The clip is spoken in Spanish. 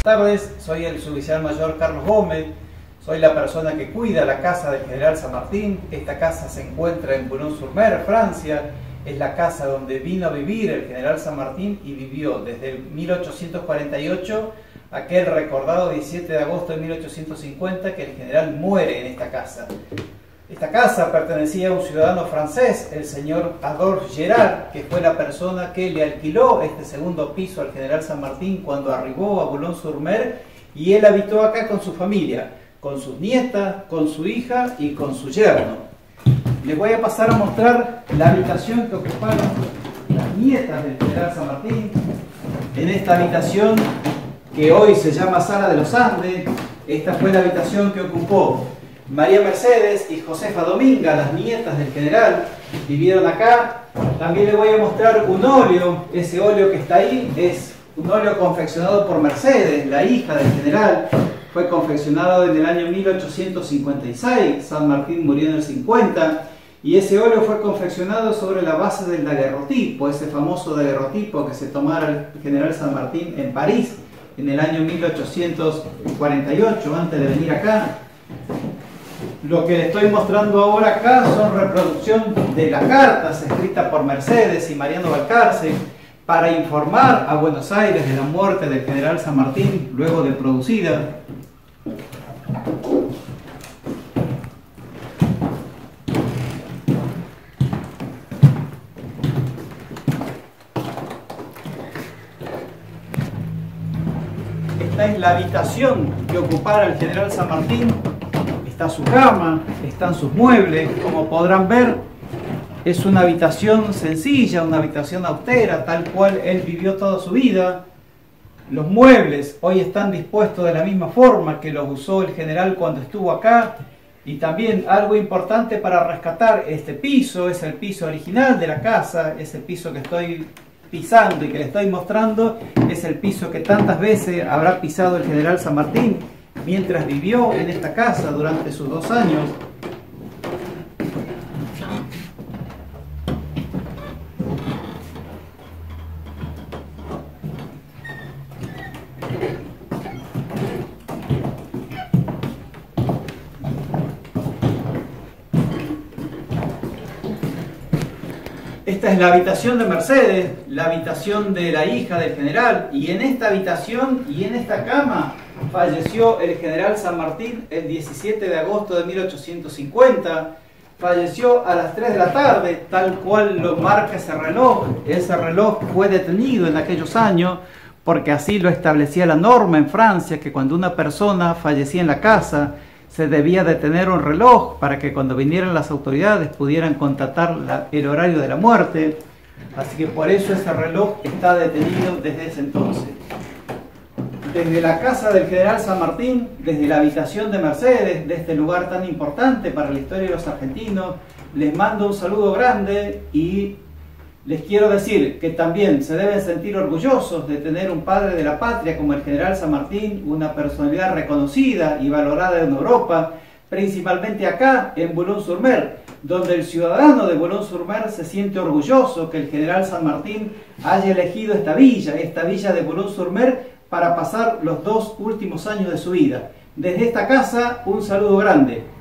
Buenas tardes, soy el suboficial mayor Carlos Gómez, soy la persona que cuida la casa del general San Martín. Esta casa se encuentra en Boulogne-sur-Mer, Francia. Es la casa donde vino a vivir el general San Martín y vivió desde el 1848, aquel recordado 17 de agosto de 1850, que el general muere en esta casa. Esta casa pertenecía a un ciudadano francés, el señor Adolphe Gérard, que fue la persona que le alquiló este segundo piso al general San Martín cuando arribó a Boulogne-sur-Mer, y él habitó acá con su familia, con sus nietas, con su hija y con su yerno. Les voy a pasar a mostrar la habitación que ocuparon las nietas del general San Martín. En esta habitación, que hoy se llama Sala de los Andes, esta fue la habitación que ocupó María Mercedes y Josefa Dominga, las nietas del general, vivieron acá. También les voy a mostrar un óleo. Ese óleo que está ahí es un óleo confeccionado por Mercedes, la hija del general. Fue confeccionado en el año 1856, San Martín murió en el 50, y ese óleo fue confeccionado sobre la base del daguerrotipo, ese famoso daguerrotipo que se tomara el general San Martín en París en el año 1848, antes de venir acá. Lo que les estoy mostrando ahora acá son reproducción de las cartas escritas por Mercedes y Mariano Balcarce para informar a Buenos Aires de la muerte del general San Martín luego de producida. Esta es la habitación que ocupara el general San Martín. Está su cama, están sus muebles. Como podrán ver, es una habitación sencilla, una habitación austera, tal cual él vivió toda su vida. Los muebles hoy están dispuestos de la misma forma que los usó el general cuando estuvo acá. Y también algo importante para rescatar: este piso es el piso original de la casa, ese piso que estoy pisando y que les estoy mostrando es el piso que tantas veces habrá pisado el general San Martín mientras vivió en esta casa durante sus 2 años. Esta es la habitación de Mercedes, la habitación de la hija del general, y en esta habitación y en esta cama falleció el general San Martín el 17 de agosto de 1850. Falleció a las 3 de la tarde, tal cual lo marca ese reloj. Ese reloj fue detenido en aquellos años porque así lo establecía la norma en Francia, que cuando una persona fallecía en la casa se debía detener un reloj para que cuando vinieran las autoridades pudieran constatar el horario de la muerte. Así que por eso ese reloj está detenido desde ese entonces. Desde la casa del general San Martín, desde la habitación de Mercedes, de este lugar tan importante para la historia de los argentinos, les mando un saludo grande y les quiero decir que también se deben sentir orgullosos de tener un padre de la patria como el general San Martín, una personalidad reconocida y valorada en Europa, principalmente acá en Boulogne-sur-Mer, donde el ciudadano de Boulogne-sur-Mer se siente orgulloso que el general San Martín haya elegido esta villa de Boulogne-sur-Mer, para pasar los 2 últimos años de su vida. Desde esta casa, un saludo grande.